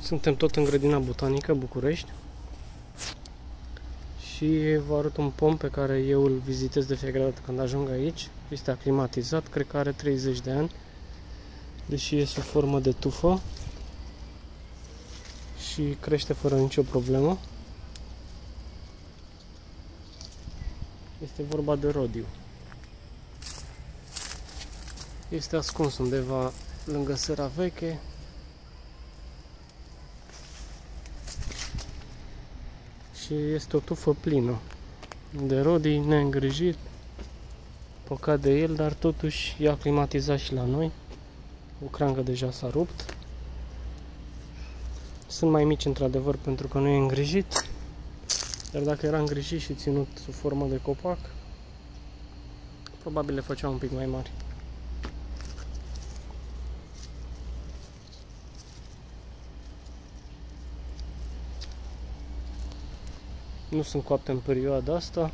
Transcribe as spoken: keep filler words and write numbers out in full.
Suntem tot în grădina botanică București și vă arăt un pom pe care eu îl vizitez de fiecare dată când ajung aici. Este aclimatizat, cred că are treizeci de ani, deși e sub formă de tufă și crește fără nicio problemă. Este vorba de rodiu. Este ascuns undeva lângă săra veche. Și este o tufă plină de rodii, neîngrijit. Păcat de el, dar totuși e aclimatizat și la noi. O creangă deja s-a rupt. Sunt mai mici într-adevăr pentru că nu e îngrijit. Dar dacă era îngrijit și ținut sub formă de copac, probabil le făceau un pic mai mari. Nu sunt coapte în perioada asta.